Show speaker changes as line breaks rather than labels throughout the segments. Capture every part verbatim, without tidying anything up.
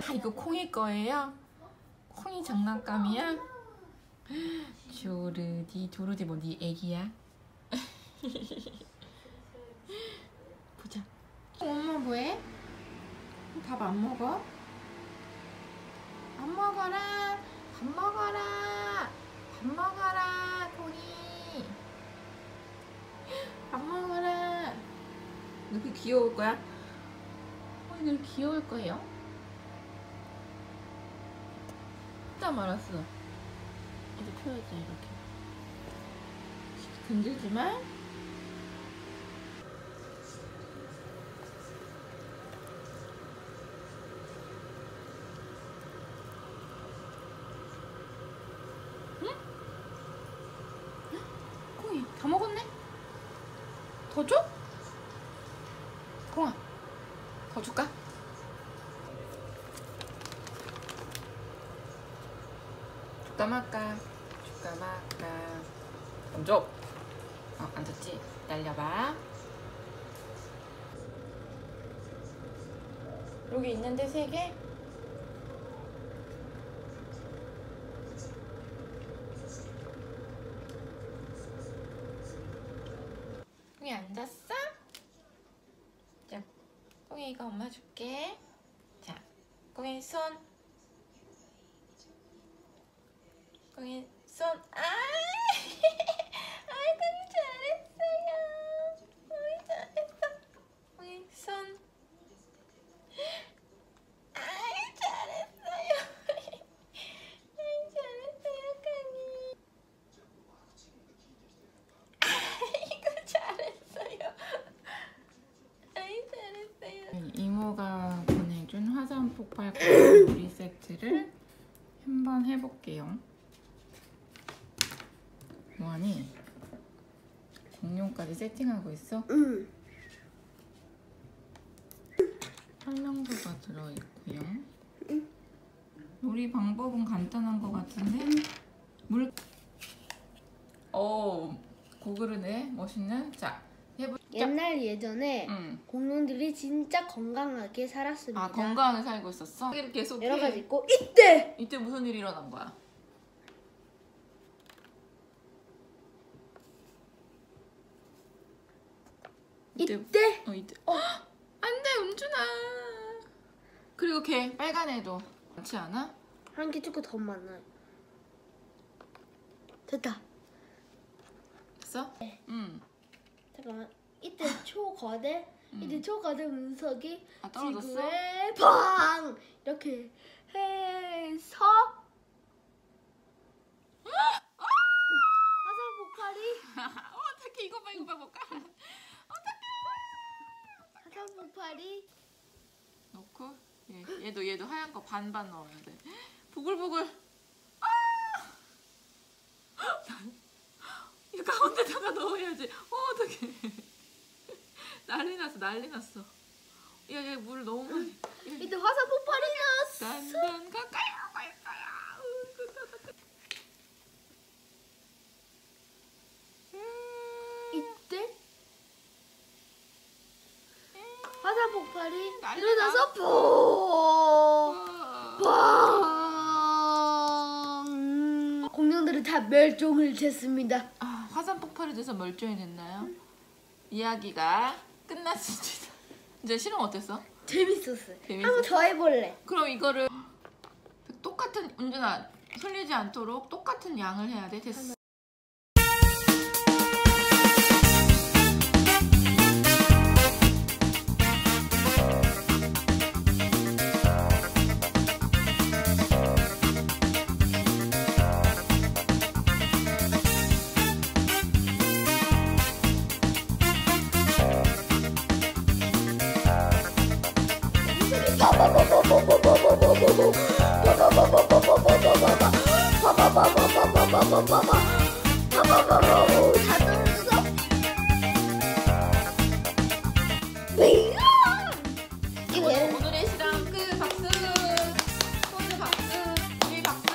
이거 콩이 거예요? 콩이 장난감이야? 조르디 조르디 뭐 네 애기야? 보자. 엄마 뭐해? 밥 안 먹어? 밥 먹어라. 밥 먹어라. 밥 먹어라 콩이. 밥 먹어라. 너 그렇게 귀여울 거야? 콩이 너 귀여울 거예요? 딱 말았어. 이제 펴야지 이렇게. 건들지 마. 응? 콩이 다 먹었네? 더 줘? 콩아, 더 줄까? 줄까 말까? 줄까 말까? 안 줘! 어, 안 줬지? 날려봐. 여기 있는데 세 개? 콩이 앉았어? 자, 콩이 이거 엄마 줄게. 자, 콩이 손. 콩이 손. 아! 아이, 콩이 잘했어요. 콩이 잘했어. 콩이 손. 아이, 잘했어요. 아이, 잘했어요, 콩이. 아이고, 잘했어요. 아이, 잘했어요. 이모가 보내준 화산 폭발 요리 세트를 한번 해볼게요. 뭐하니? 공룡까지 세팅하고 있어?
응.
설명서가 들어있고요. 응. 요리 방법은 간단한 것 같은데 물... 오, 고그르네. 멋있는. 자, 해보...
옛날 예전에
응.
공룡들이 진짜 건강하게 살았습니다.
아, 건강하게 살고 있었어? 계속
여러
해.
가지 있고 이때!
이때 무슨 일이 일어난 거야?
이때? 이때?
어, 이때. 어, 안 돼, 은준아. 그리고 걔 빨간 애도 많지 않아?
한 개 조금 더 많아요. 됐다.
됐어?
네.
응.
잠깐만. 이때 초거대,
음.
이때 초거대 운석이
아, 떨어졌어?
지구에 팡! 이렇게 해서 화산 폭발이
어, 어떡해. 이거 봐, 이거 봐, 볼까?
화산 폭발이
넣고 얘, 얘도 얘도 하얀 거 반반 넣어야 돼. 보글보글. 아! 이 가운데다가 넣어야지. 어, 어떡해. 난리 났어, 난리 났어. 야, 얘 물 너무 많이.
이때 화산 폭발이 났어.
단단 가까이 오고 있어요.
이때 화산 폭발이
난리
일어나서 퐁! 퐁! 공룡들은 다 멸종을 했습니다.
아, 화산 폭발이 돼서 멸종이 됐나요? 음. 이야기가 끝났습니다. 이제 실험 어땠어?
재밌었어요.
재밌었어?
한번 더 해볼래.
그럼 이거를 똑같은, 은준아, 흘리지 않도록 똑같은 양을 해야 돼. 됐어. 오늘의 실험 끝. 박수. 손을 박수. 우리 박수.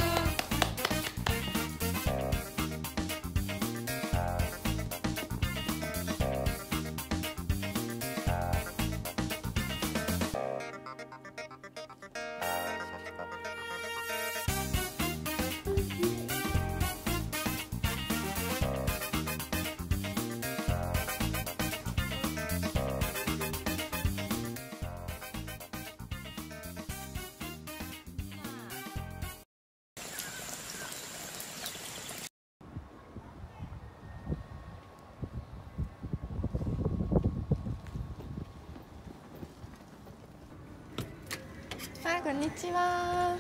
아, 건니치와.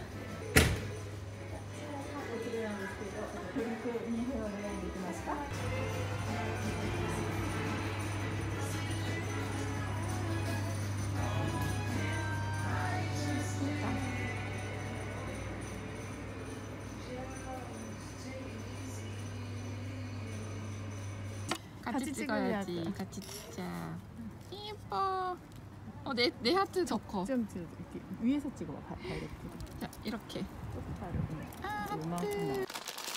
같이 찍어야지. 같이 찍자. 이뻐. 어, 내, 내 하트 더 커.
좀 이렇게 위에서 찍어봐. 발, 다이렉트로.
자, 이렇게.
똑바로.
아,
요만큼.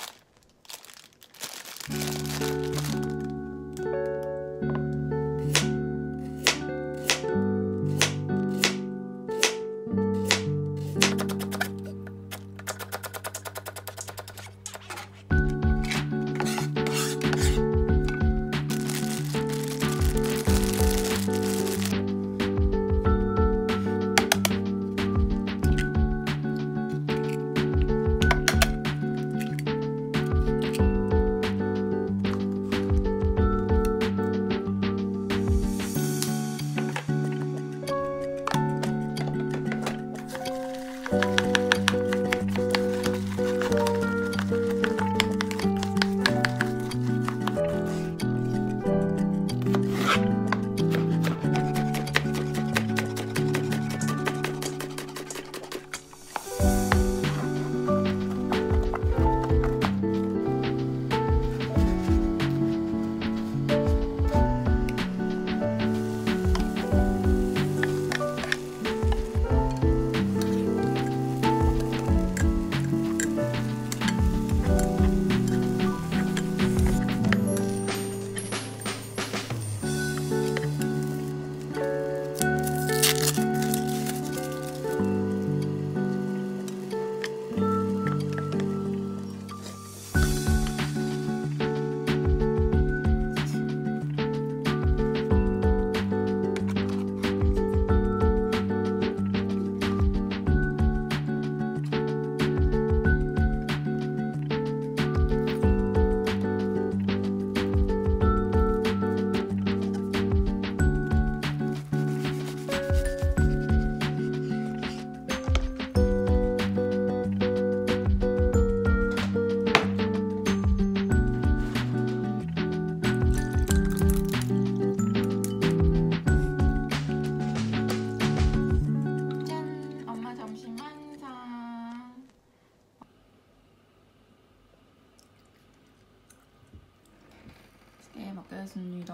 먹겠습니다.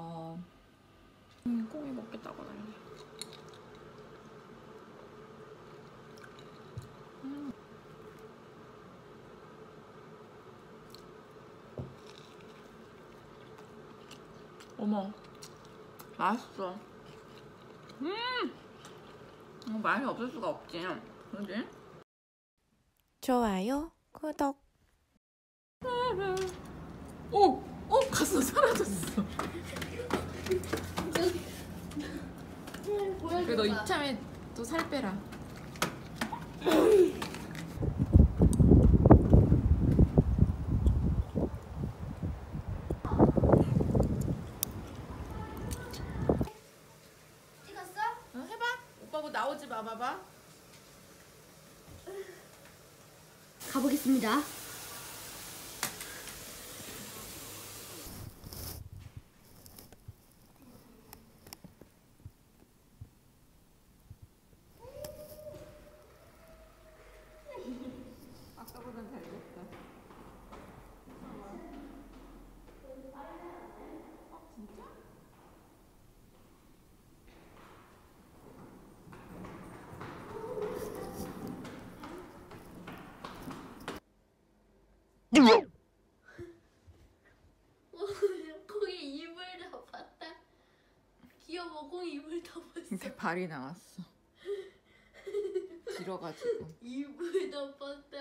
음, 콩이 먹겠다고 하네. 음. 어머, 맛있어. 음, 음 맛이 없을 수가 없지. 그지?
좋아요, 구독.
오, 어, 갔어, 사라졌어. 그래, 너 이참에 또 살 빼라.
찍었어?
어, 해봐. 오빠 뭐 나오지 마, 봐봐.
가보겠습니다.
아까보단 잘 됐다. 어, 진짜?
콩이 입을 덮었다. 귀여워, 콩이 입을 덮었어.
근데 발이 나왔어. 길어가지고.
입을 덮었다.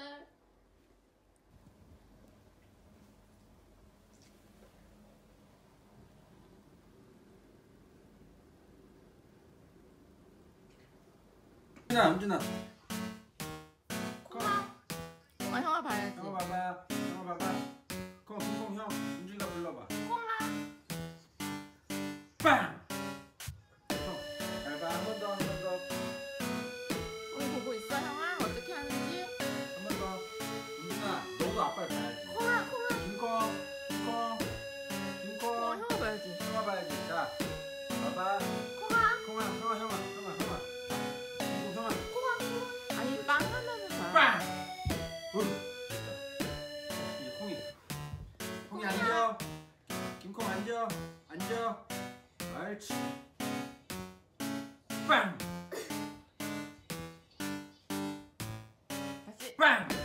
은준아, 은준아.
콩아, 형아 봐야지.
형아 봐봐. 형아 봐봐. 콩, 콩, 형. 은준이가 불러봐. 콩아. 빵. 형, 잘 봐. 한 번 더, 한 번 더.
어이, 보고
빵!